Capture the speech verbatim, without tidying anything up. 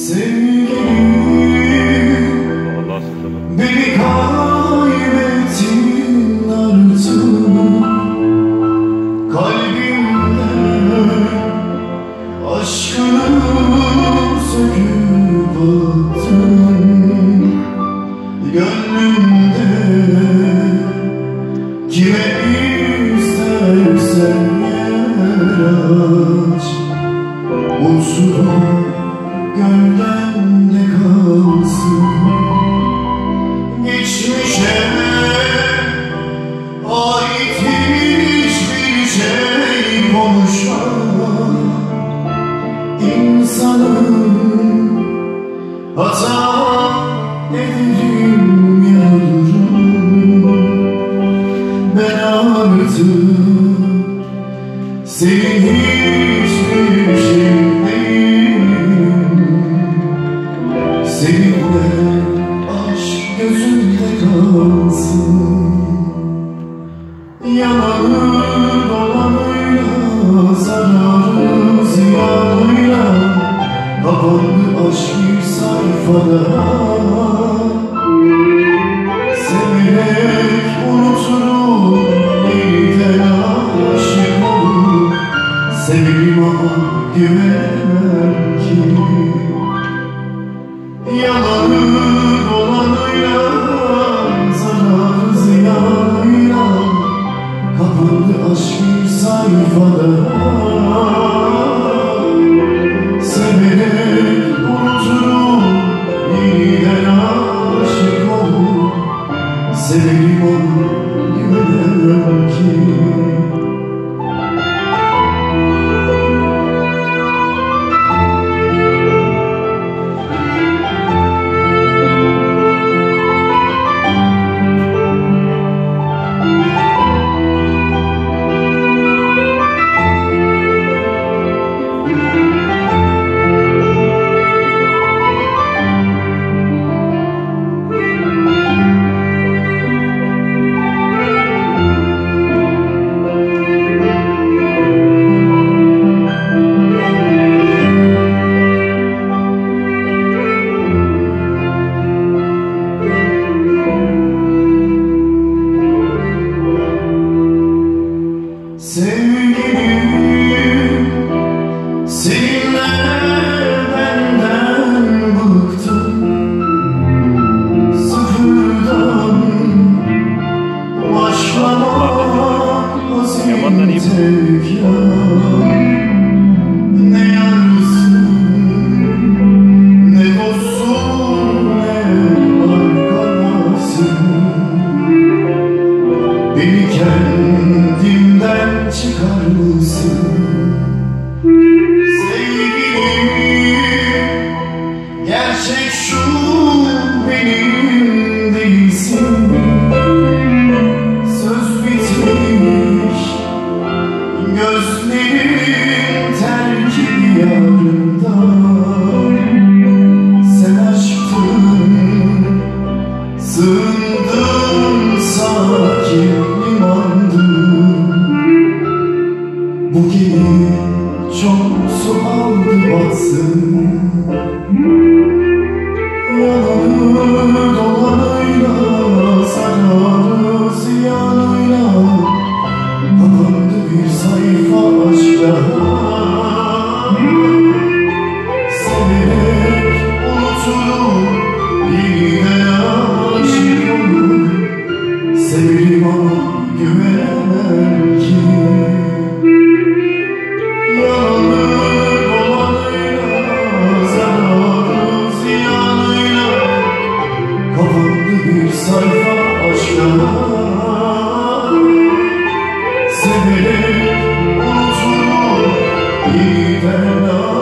Sevgilim, beni kaybettin artık. Kalbimde aşkını söküp attın. Gönlümde kime istersen yer aç. Mutsuzum gölgende kalsın. Geçmişe ait hiçbir şey konuşma. İnsanım, hata ederim, yanarım. Ben artık senin hiçbir şey değilim. Seninle aşk gözümde kalsın. Yanarı dolanıyla, zararı ziyanıyla kapandı aşk bir sayfada. Severek unuturum, yeniden aşık olurum. Severim ama güvenemem ki. Yanarı dolanıyla, zararı ziyanıyla kapandı aşk bir sayfada. Severek unuturum, yeniden aşık olurum. Severim ama güvenemem ki. Sevgilim, seninle benden bıktım. Sıfırdan başlamak azim tekrar. Ne yarısın, ne dostsun, ne arkadaşsın. Beni kendimden çıkar mısın? Sevgilim, gerçek şu, benim değilsin. Söz bitmiş, gözlerim terk diyarında. Sen aşktın, sığındım sakin limandım. Bu gemi çok su aldı batsın. Yanarı dolanıyla, zararı ziyanıyla kapandı bir sayfa aşkla. Severek unuturum, yeniden aşık olurum. Severim ama güvenemem ki. Yanarı dolanıyla, zararı ziyanıyla kapandı bir sayfa aşkla. Severek unuturum, yeniden